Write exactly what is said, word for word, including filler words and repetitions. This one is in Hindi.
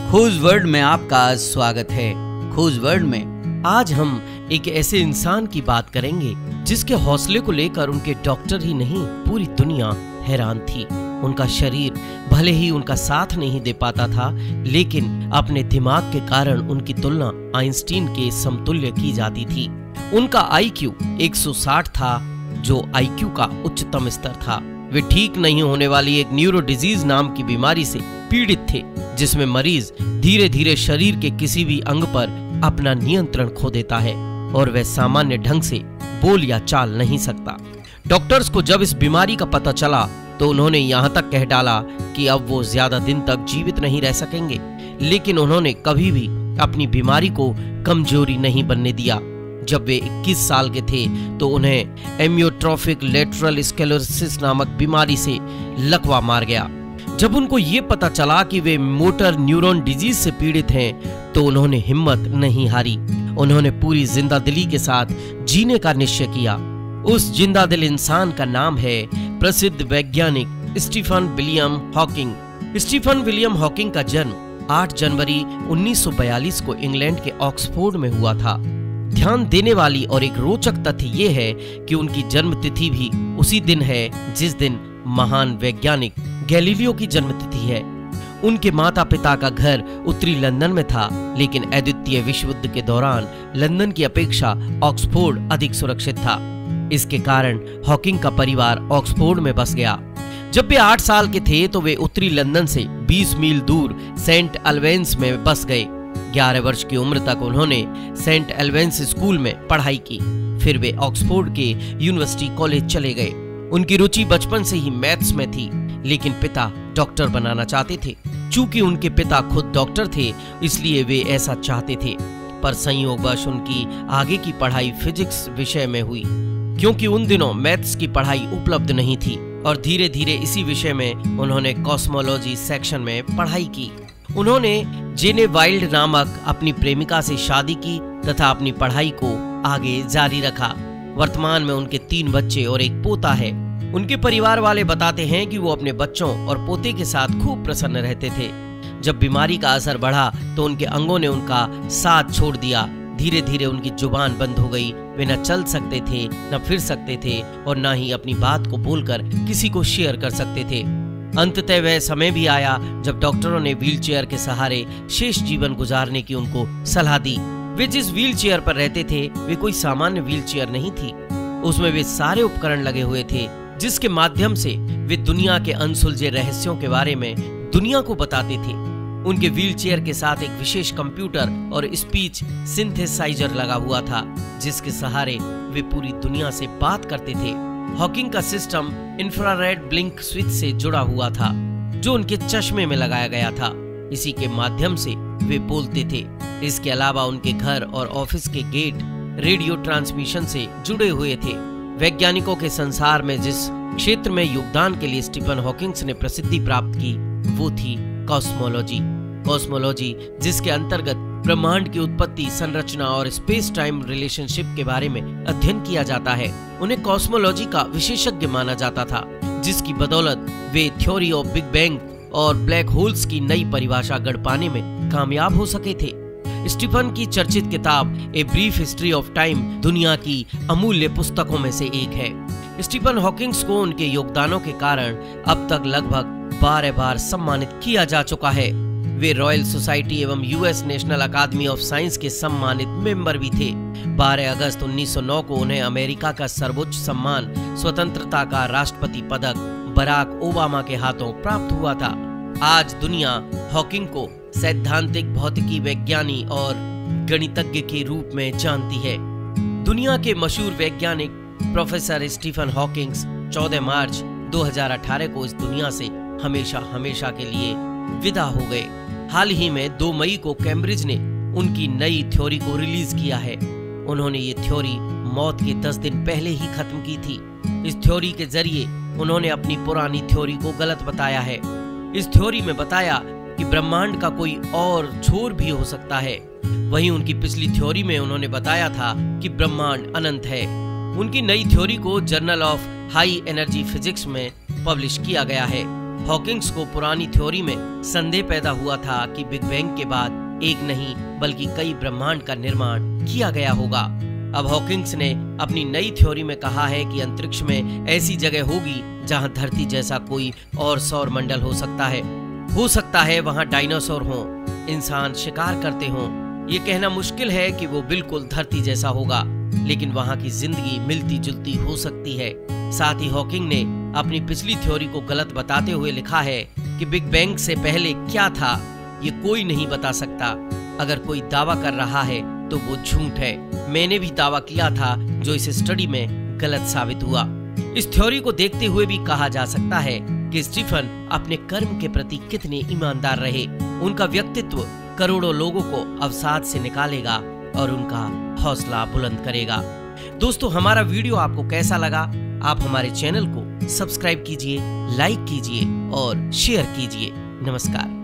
खोज वर्ल्ड में आपका स्वागत है। खोज वर्ल्ड में आज हम एक ऐसे इंसान की बात करेंगे जिसके हौसले को लेकर उनके डॉक्टर ही नहीं पूरी दुनिया हैरान थी। उनका शरीर भले ही उनका साथ नहीं दे पाता था, लेकिन अपने दिमाग के कारण उनकी तुलना आइंस्टीन के समतुल्य की जाती थी। उनका आई क्यू एक सौ साठ था, जो आई क्यू का उच्चतम स्तर था। वे ठीक नहीं होने वाली एक न्यूरो डिजीज नाम की बीमारी से पीड़ित थे, जिसमें मरीज धीरे धीरे शरीर के किसी भी अंग पर अपना नियंत्रण खो देता है और वह सामान्य ढंग से बोल या चाल नहीं सकता। डॉक्टर्स को जब इस बीमारी का पता चला तो उन्होंने यहाँ तक कह डाला कि अब वो ज्यादा दिन तक जीवित नहीं रह सकेंगे, लेकिन उन्होंने कभी भी अपनी बीमारी को कमजोरी नहीं बनने दिया। जब वे इक्कीस साल के थे तो उन्हें एमियोट्रोफिक लेटरल स्क्लेरोसिस नामक बीमारी से लकवा मार गया। जब उनको ये पता चला कि वे मोटर न्यूरॉन डिजीज से पीड़ित हैं, तो उन्होंने हिम्मत नहीं हारी। उन्होंने पूरी जिंदादिली के साथ जीने का निश्चय किया। उस जिंदादिल इंसान का नाम है प्रसिद्ध वैज्ञानिक Stephen William Hawking. Stephen William Hawking का जन्म आठ जनवरी उन्नीस सौ बयालीस को इंग्लैंड के ऑक्सफोर्ड में हुआ था। ध्यान देने वाली और एक रोचक तथ्य ये है कि उनकी जन्म तिथि भी उसी दिन है जिस दिन महान वैज्ञानिक गैलीलियो की जन्म तिथि है। उनके माता पिता का घर उत्तरी लंदन में था, लेकिन द्वितीय विश्व युद्ध के दौरान लंदन की अपेक्षा ऑक्सफोर्ड अधिक सुरक्षित था। इसके कारण हॉकिंग का परिवार ऑक्सफोर्ड में बस गया। जब वे आठ साल के थे तो वे उत्तरी लंदन से बीस मील दूर सेंट एल्वेंस में बस गए। ग्यारह वर्ष की उम्र तक उन्होंने सेंट एल्वेंस स्कूल में पढ़ाई की। फिर वे ऑक्सफोर्ड के यूनिवर्सिटी कॉलेज चले गए। उनकी रुचि बचपन से ही मैथ्स में थी, लेकिन पिता डॉक्टर बनाना चाहते थे। चूंकि उनके पिता खुद डॉक्टर थे, इसलिए वे ऐसा चाहते थे, पर संयोगवश उनकी आगे की पढ़ाई फिजिक्स विषय में हुई, क्योंकि उन दिनों मैथ्स की पढ़ाई उपलब्ध नहीं थी। और धीरे धीरे इसी विषय में उन्होंने कॉस्मोलॉजी सेक्शन में पढ़ाई की। उन्होंने जेने वाइल्ड नामक अपनी प्रेमिका से शादी की तथा अपनी पढ़ाई को आगे जारी रखा। वर्तमान में उनके तीन बच्चे और एक पोता है। उनके परिवार वाले बताते हैं कि वो अपने बच्चों और पोते के साथ खूब प्रसन्न रहते थे। जब बीमारी का असर बढ़ा तो उनके अंगों ने उनका साथ छोड़ दिया। धीरे धीरे उनकी जुबान बंद हो गई। वे न चल सकते थे, न फिर सकते थे और न ही अपनी बात को बोलकर किसी को शेयर कर सकते थे। अंततः वह समय भी आया जब डॉक्टरों ने व्हीलचेयर के सहारे शेष जीवन गुजारने की उनको सलाह दी। वे जिस व्हीलचेयर पर रहते थे वे कोई सामान्य व्हीलचेयर नहीं थी। उसमें वे सारे उपकरण लगे हुए थे जिसके माध्यम से वे दुनिया के अनसुलझे रहस्यों के बारे में दुनिया को बताते थे। उनके व्हीलचेयर के साथ एक विशेष कंप्यूटर और स्पीच सिंथेसाइजर लगा हुआ था, जिसके सहारे वे पूरी दुनिया से बात करते थे। हॉकिंग का सिस्टम इंफ्रारेड ब्लिंक स्विच से जुड़ा हुआ था, जो उनके चश्मे में लगाया गया था। इसी के माध्यम से वे बोलते थे। इसके अलावा उनके घर और ऑफिस के गेट रेडियो ट्रांसमिशन से जुड़े हुए थे। वैज्ञानिकों के संसार में जिस क्षेत्र में योगदान के लिए स्टीफन हॉकिंग ने प्रसिद्धि प्राप्त की, वो थी कॉस्मोलॉजी। कॉस्मोलॉजी जिसके अंतर्गत ब्रह्मांड की उत्पत्ति, संरचना और स्पेस टाइम रिलेशनशिप के बारे में अध्ययन किया जाता है। उन्हें कॉस्मोलॉजी का विशेषज्ञ माना जाता था, जिसकी बदौलत वे थ्योरी ऑफ बिग बैंग और ब्लैक होल्स की नई परिभाषा गढ़ पाने में कामयाब हो सके थे। स्टीफन की चर्चित किताब a brief history of time दुनिया की अमूल्य पुस्तकों में से एक है। स्टीफन हॉकिंग्स को उनके योगदानों के कारण अब तक लगभग बारह बार सम्मानित किया जा चुका है। वे रॉयल सोसाइटी एवं US national academy of science के सम्मानित मेंबर भी थे। बारह अगस्त उन्नीस सौ नौ को उन्हें अमेरिका का सर्वोच्च सम्मान स्वतंत्रता का राष्ट्रपति पदक बराक ओबामा के हाथों प्राप्त हुआ था। आज दुनिया हॉकिंग को सैद्धांतिक भौतिकी वैज्ञानी और गणितज्ञ के रूप में जानती है। दुनिया के मशहूर वैज्ञानिक प्रोफेसर स्टीफन हॉकिंग चौदह मार्च दो हज़ार अठारह को इस दुनिया से हमेशा हमेशा के लिए विदा हो गए। हाल ही में दो मई को कैम्ब्रिज ने उनकी नई थ्योरी को रिलीज किया है। उन्होंने ये थ्योरी मौत के दस दिन पहले ही खत्म की थी। इस थ्योरी के जरिए उन्होंने अपनी पुरानी थ्योरी को गलत बताया है। इस थ्योरी में बताया कि ब्रह्मांड का कोई और छोर भी हो सकता है। वहीं उनकी पिछली थ्योरी में उन्होंने बताया था कि ब्रह्मांड अनंत है। उनकी नई थ्योरी को journal of high energy physics में पब्लिश किया गया है। हॉकिंग्स को पुरानी थ्योरी में संदेह पैदा हुआ था कि बिग बैंग के बाद एक नहीं बल्कि कई ब्रह्मांड का निर्माण किया गया होगा। अब हॉकिंग्स ने अपनी नई थ्योरी में कहा है कि अंतरिक्ष में ऐसी जगह होगी जहां धरती जैसा कोई और सौर मंडल हो सकता है। हो सकता है वहां डायनासोर हों, इंसान शिकार करते हों। ये कहना मुश्किल है कि वो बिल्कुल धरती जैसा होगा, लेकिन वहां की जिंदगी मिलती जुलती हो सकती है। साथ ही हॉकिंग ने अपनी पिछली थ्योरी को गलत बताते हुए लिखा है कि बिग बैंग से पहले क्या था ये कोई नहीं बता सकता। अगर कोई दावा कर रहा है तो वो झूठ है। मैंने भी दावा किया था जो इस स्टडी में गलत साबित हुआ। इस थ्योरी को देखते हुए भी कहा जा सकता है कि स्टीफन अपने कर्म के प्रति कितने ईमानदार रहे। उनका व्यक्तित्व करोड़ों लोगों को अवसाद से निकालेगा और उनका हौसला बुलंद करेगा। दोस्तों, हमारा वीडियो आपको कैसा लगा? आप हमारे चैनल को सब्सक्राइब कीजिए, लाइक कीजिए और शेयर कीजिए। नमस्कार।